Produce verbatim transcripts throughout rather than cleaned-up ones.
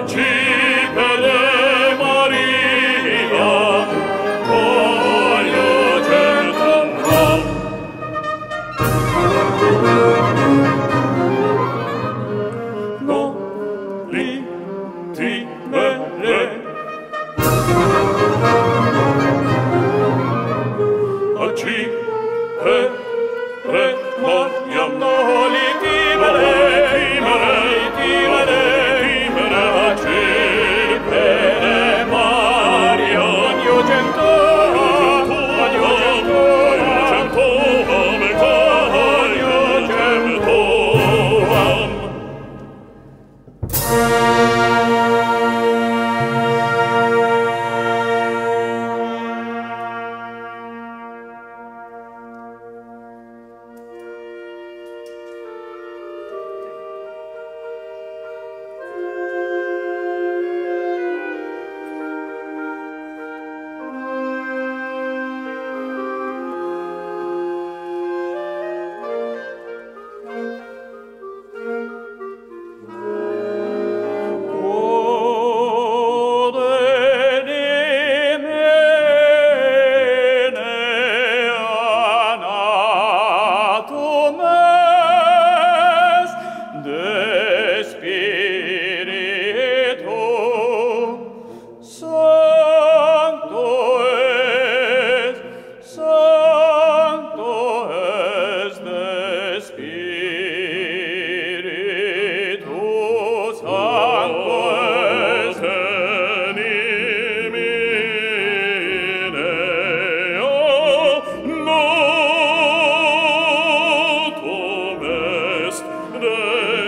Accipere Maria, conjugem tuam. Noli timere. Accipere Mariam, noli timere, timere, timere, timere. Accipere Mariam, conjugem tuam, conjugem tuam, conjugem tuam. Quod enim natum est de Spiritu Sancto est, Sancto est de Spiritu Sancto est enim natum est de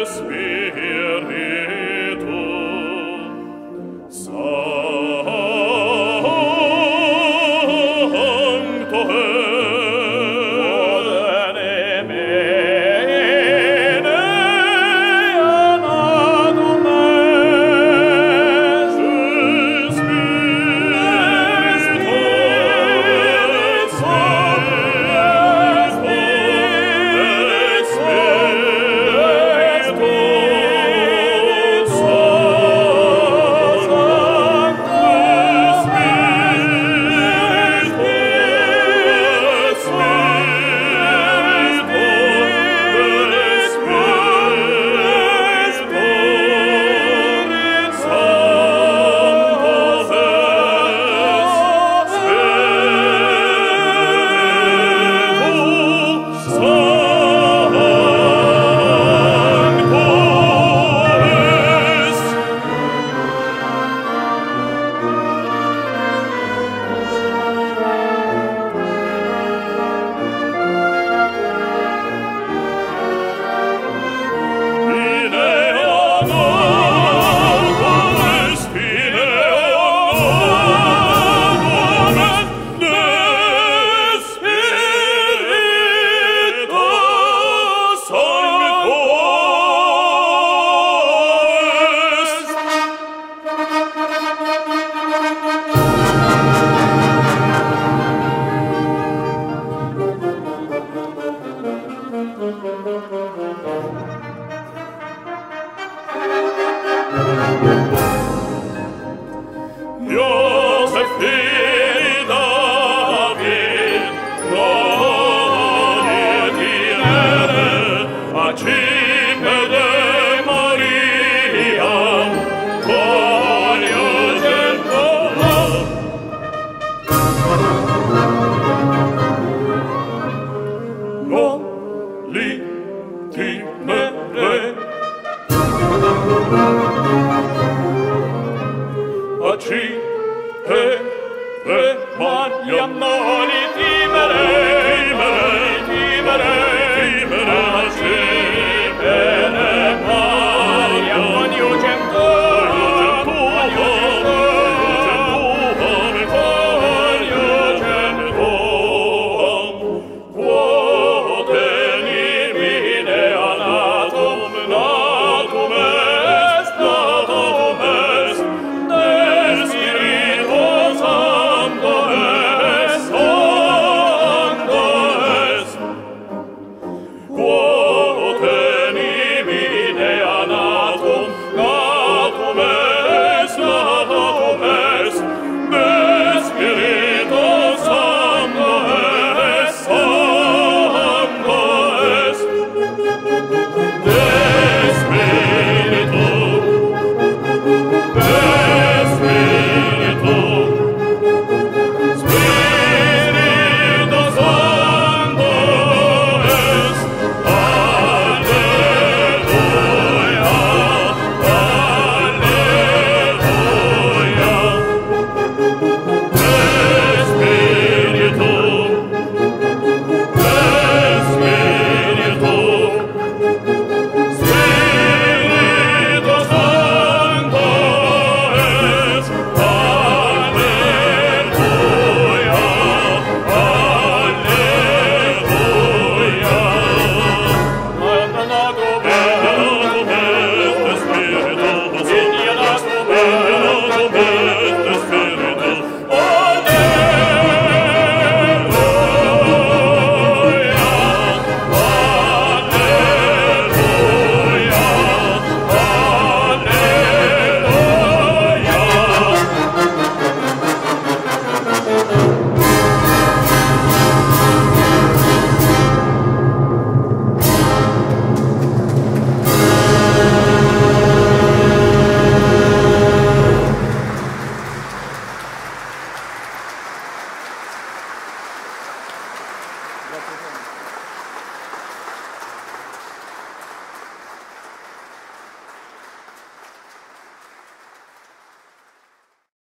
Spiritu Sancto JOSEPH FILI DAVID, noli timere. Accipere Mariam, conjugem tuam. Noli timere. Accipere Mariam, noli timere, timere, timere, timere. Accipere Mariam, conjugem tuam, conjugem tuam, conjugem tuam. Quod enim natum, natum est, natum Grazie.